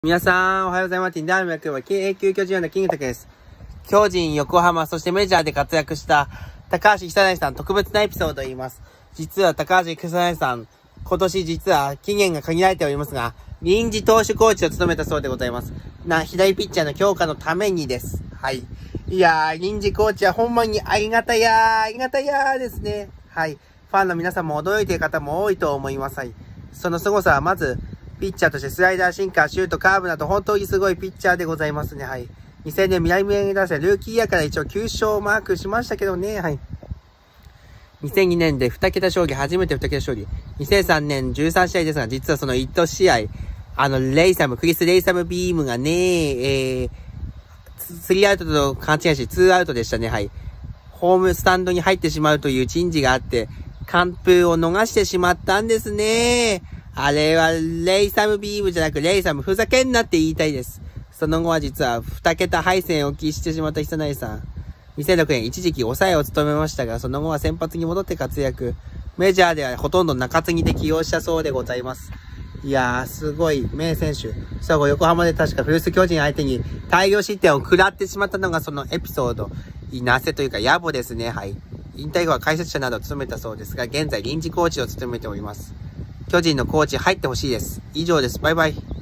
皆さん、おはようございます。第6は永久巨人の金太です。巨人、横浜、そしてメジャーで活躍した高橋久成さん、特別なエピソードを言います。実は高橋久成さん、今年実は期限が限られておりますが、臨時投手コーチを務めたそうでございます。左ピッチャーの強化のためにです。はい。いやー、臨時コーチはほんまにありがたやーですね。はい。ファンの皆さんも驚いている方も多いと思います。はい。その凄さはまず、ピッチャーとしてスライダー、シンカー、シュート、カーブなど本当にすごいピッチャーでございますね。はい。2000年南米打線ルーキーイヤーから一応9勝をマークしましたけどね。はい。2002年で2桁勝利、初めて2桁勝利。2003年13試合ですが、実はその1試合、クリス・レイサムビームがね、3アウトと勘違いし、2アウトでしたね。はい。ホームスタンドに入ってしまうという珍事があって、完封を逃してしまったんですね。あれは、レイサムビームじゃなく、レイサムふざけんなって言いたいです。その後は実は、2桁敗戦を喫してしまった久成さん。2006年、一時期抑えを務めましたが、その後は先発に戻って活躍。メジャーではほとんど中継ぎで起用したそうでございます。いやー、すごい名選手。最後、横浜で確か古巣巨人相手に大量失点を食らってしまったのがそのエピソード。なせというか野暮ですね。はい。引退後は解説者などを務めたそうですが、現在臨時コーチを務めております。巨人のコーチ入ってほしいです。以上です。バイバイ。